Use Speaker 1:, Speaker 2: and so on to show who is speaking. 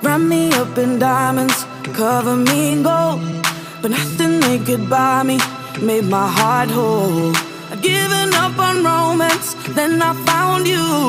Speaker 1: Wrap me up in diamonds, cover me in gold, but nothing they could buy me made my heart whole. I'd given up on romance, then I found you.